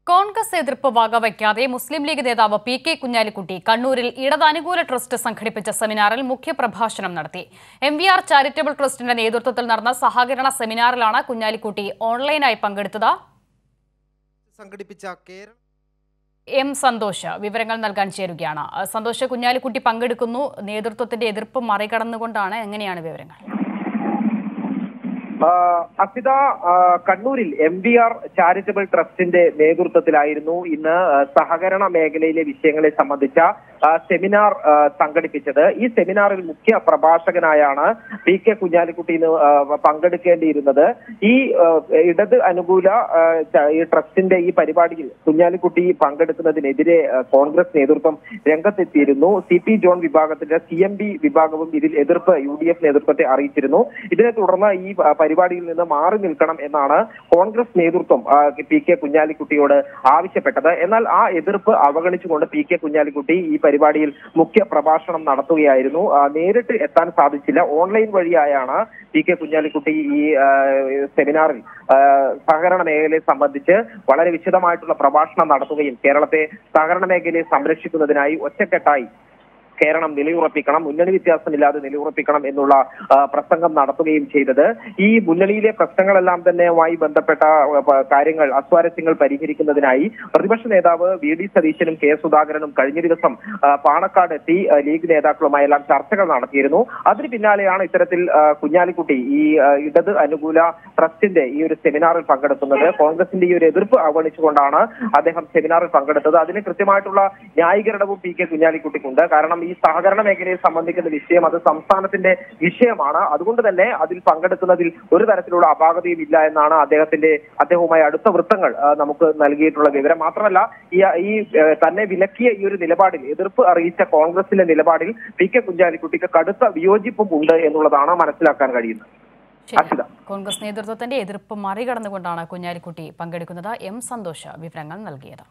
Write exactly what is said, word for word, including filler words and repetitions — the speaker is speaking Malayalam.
കോൺഗ്രസ് എതിർപ്പ് വകവയ്ക്കാതെ മുസ്ലിം ലീഗ് നേതാവ് പി കെ കുഞ്ഞാലിക്കുട്ടി കണ്ണൂരിൽ ഇടതനുകൂല ട്രസ്റ്റ് സംഘടിപ്പിച്ച സെമിനാറിൽ മുഖ്യപ്രഭാഷണം നടത്തി. എം വി ആർ ചാരിറ്റബിൾ ട്രസ്റ്റിന്റെ നേതൃത്വത്തിൽ നടന്ന സഹകരണ സെമിനാറിലാണ് കുഞ്ഞാലിക്കുട്ടി ഓൺലൈനായി പങ്കെടുത്തത്. സംഘടിപ്പിച്ച കേരള എം സന്തോഷ് വിവരങ്ങൾ നൽകാൻ ചേരുകയാണ്. സന്തോഷ്, കുഞ്ഞാലിക്കുട്ടി പങ്കെടുക്കുന്നു, നേതൃത്വത്തിന്റെ എതിർപ്പ് മറികടന്നുകൊണ്ടാണ്, എങ്ങനെയാണ് വിവരങ്ങൾ? അസിത, കണ്ണൂരിൽ എം വി ആർ ചാരിറ്റബിൾ ട്രസ്റ്റിന്റെ നേതൃത്വത്തിലായിരുന്നു ഇന്ന് സഹകരണ മേഖലയിലെ വിഷയങ്ങളെ സംബന്ധിച്ച സെമിനാർ സംഘടിപ്പിച്ചത്. ഈ സെമിനാറിൽ മുഖ്യ പ്രഭാഷകനായാണ് പി കെ കുഞ്ഞാലിക്കുട്ടി പങ്കെടുക്കേണ്ടിയിരുന്നത്. ഈ ഇടത് അനുകൂല ഈ ട്രസ്റ്റിന്റെ ഈ പരിപാടിയിൽ കുഞ്ഞാലിക്കുട്ടി പങ്കെടുക്കുന്നതിനെതിരെ കോൺഗ്രസ് നേതൃത്വം രംഗത്തെത്തിയിരുന്നു. സി പി ജോൺ വിഭാഗത്തിന്റെ സി എം ബി വിഭാഗവും ഇതിൽ എതിർപ്പ് യു ഡി എഫ് നേതൃത്വത്തെ അറിയിച്ചിരുന്നു. ഇതിനെ തുടർന്ന് ഈ പരിപാടിയിൽ നിന്ന് മാറി നിൽക്കണം എന്നാണ് കോൺഗ്രസ് നേതൃത്വം പി കെ കുഞ്ഞാലിക്കുട്ടിയോട് ആവശ്യപ്പെട്ടത്. എന്നാൽ ആ എതിർപ്പ് അവഗണിച്ചുകൊണ്ട് പി കെ കുഞ്ഞാലിക്കുട്ടി ഈ പരിപാടിയിൽ മുഖ്യ പ്രഭാഷണം നടത്തുകയായിരുന്നു. നേരിട്ട് എത്താൻ സാധിച്ചില്ല. ഓൺലൈൻ വഴിയായാണ് പി കെ കുഞ്ഞാലിക്കുട്ടി ഈ സെമിനാറിൽ സഹകരണ മേഖലയെ സംബന്ധിച്ച് വളരെ വിശദമായിട്ടുള്ള പ്രഭാഷണം നടത്തുകയും കേരളത്തെ സഹകരണ മേഖലയെ സംരക്ഷിക്കുന്നതിനായി ഒറ്റക്കെട്ടായി കേരളം നിലയുറപ്പിക്കണം, മുന്നണി വ്യത്യാസമില്ലാതെ നിലയുറപ്പിക്കണം എന്നുള്ള പ്രസംഗം നടത്തുകയും ചെയ്തത്. ഈ മുന്നണിയിലെ പ്രശ്നങ്ങളെല്ലാം തന്നെയുമായി ബന്ധപ്പെട്ട കാര്യങ്ങൾ, അസ്വാരസ്യങ്ങൾ പരിഹരിക്കുന്നതിനായി പ്രതിപക്ഷ നേതാവ് വി ഡി സതീശനും കെ സുധാകരനും കഴിഞ്ഞ ദിവസം പാണക്കാട് എത്തി ലീഗ് നേതാക്കളുമായെല്ലാം ചർച്ചകൾ നടത്തിയിരുന്നു. അതിന് പിന്നാലെയാണ് ഇത്തരത്തിൽ കുഞ്ഞാലിക്കുട്ടി ഈ ഇടത് അനുകൂല ട്രസ്റ്റിന്റെ ഈ ഒരു സെമിനാറിൽ പങ്കെടുക്കുന്നത്. കോൺഗ്രസിന്റെ ഈ ഒരു എതിർപ്പ് അവഗണിച്ചുകൊണ്ടാണ് അദ്ദേഹം സെമിനാറിൽ പങ്കെടുത്തത്. അതിന് കൃത്യമായിട്ടുള്ള ന്യായീകരണവും പി കെ കുഞ്ഞാലിക്കുട്ടിക്കുണ്ട്. കാരണം ഈ സഹകരണ മേഖലയെ സംബന്ധിക്കുന്ന വിഷയം അത് സംസ്ഥാനത്തിന്റെ വിഷയമാണ്. അതുകൊണ്ട് തന്നെ അതിൽ പങ്കെടുക്കുന്നതിൽ ഒരു തരത്തിലുള്ള അപാകതയും ഇല്ല എന്നാണ് അദ്ദേഹത്തിന്റെ അദ്ദേഹവുമായി അടുത്ത വൃത്തങ്ങൾ നമുക്ക് നൽകിയിട്ടുള്ള വിവരം. മാത്രമല്ല ഈ ഈ തന്നെ വിലക്കിയ ഈ ഒരു നിലപാടിൽ എതിർപ്പ് അറിയിച്ച കോൺഗ്രസിന്റെ നിലപാടിൽ പി കെ കുഞ്ഞാലിക്കുട്ടിക്ക് കടുത്ത വിയോജിപ്പും ഉണ്ട് എന്നുള്ളതാണ് മനസ്സിലാക്കാൻ കഴിയുന്നത്. കോൺഗ്രസ് നേതൃത്വത്തിന്റെ എതിർപ്പ് മറികടന്നുകൊണ്ടാണ് കുഞ്ഞാലിക്കുട്ടി പങ്കെടുക്കുന്നത്. എം സന്തോഷ് വിവരങ്ങൾ നൽകിയത്.